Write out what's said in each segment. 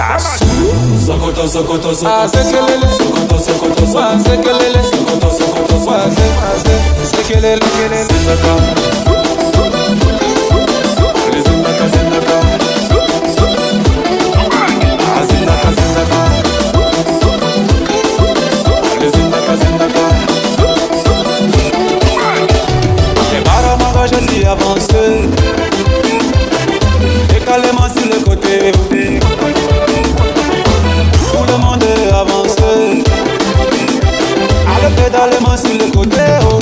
ça? Sokoto, sokoto, sokoto. Ah, c'est que les Sokoto, sokoto, sokoto. c'est que les Sokoto, sokoto, sokoto. c'est que les Zindaka. Allez, zindaka, zindaka. Ah, zindaka, zindaka. Allez, zindaka, zindaka. Les baramagas, je dis avancer. Décalez-moi sur le côté. Tout le monde est avancé. Allez, pédalez-moi sur le côté. Oh.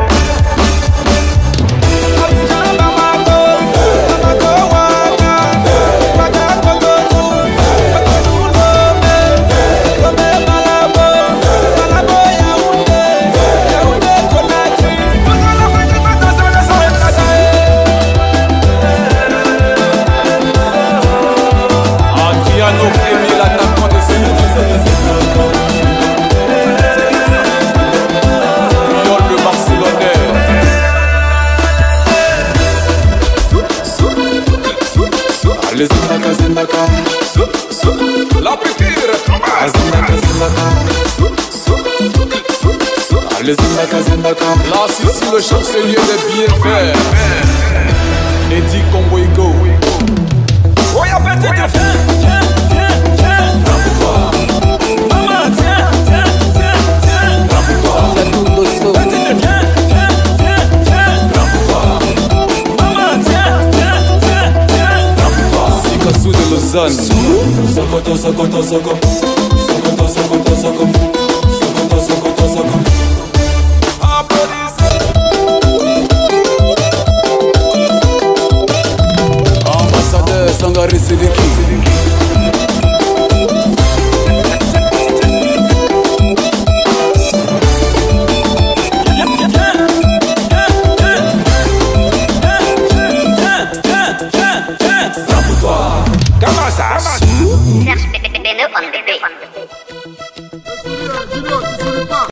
Les zindaka, zindaka. La piqûre. Zindaka, zindaka. Les zindaka, zindaka. Là, si le chancelier est bien fait. Eddie Congo. Oh, y'a petite, viens, viens, viens, viens. Maman, tiens, tiens, tiens, tiens. Petite, viens, viens, viens, viens. Maman, tiens, tiens, tiens, tiens. Sikassou de Lausanne. Sokoto, sokoto, sokoto. Sokoto, sokoto, sokoto. Sokoto, sokoto, sokoto. Ambassadeur Sangare Sidiki. Comment ça? Serge Beno on the beat.